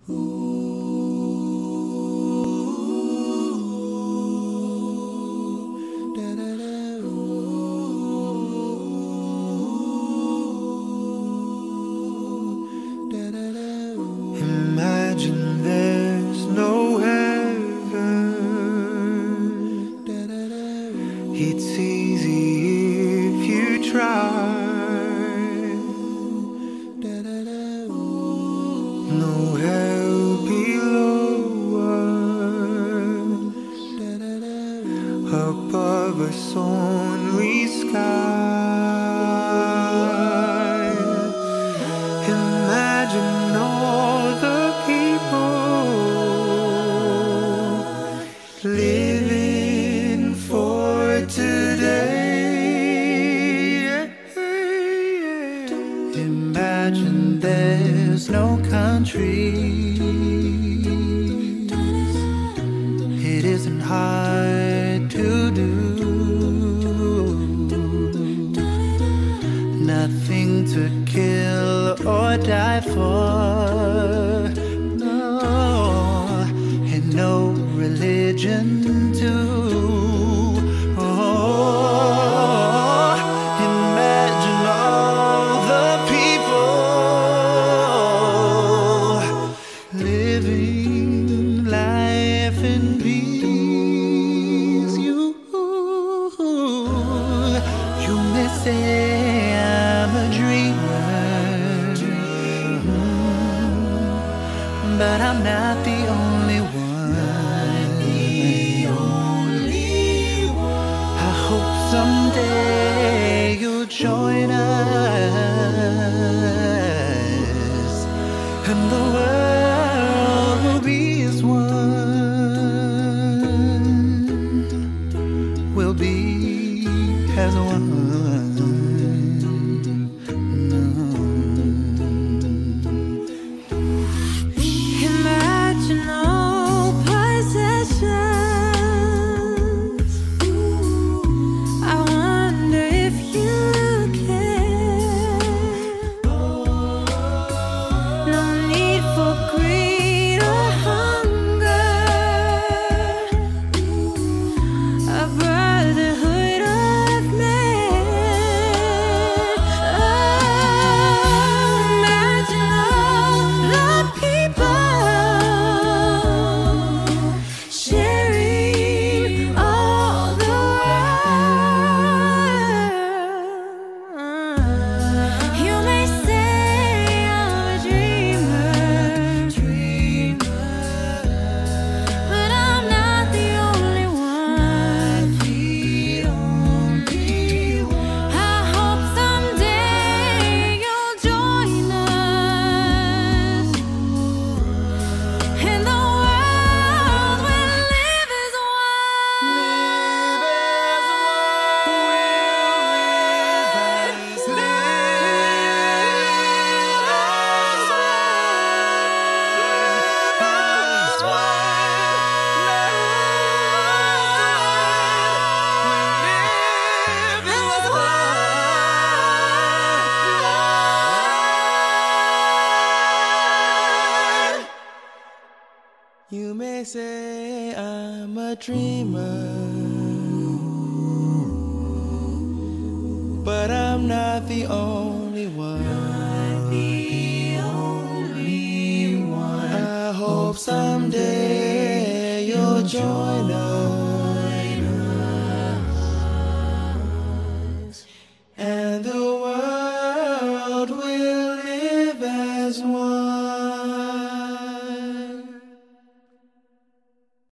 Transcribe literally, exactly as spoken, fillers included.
Imagine there's no heaven. It's easy if you try. No hell below us, above us only sky. Imagine all the people living for today. Imagine there's no country. It isn't hard to do. Nothing to kill or die for. No, and no religion too. Oh, imagine all the people living life in peace. You, you may say I'm a dreamer, mm, but I'm not the only one. I hope someday you'll join us, and the world will be as one. We'll be as one. Imagine all possessions. I wonder if you care. No need for greed or hunger. A brotherhood of men. Oh, imagine all the people sharing all the world. You may say I'm a dreamer, but I'm not the only one. I hope someday you'll join us, and the world will live as You may say I'm a dreamer, but I'm not the only one. I hope someday you'll join us, and the world will live as one.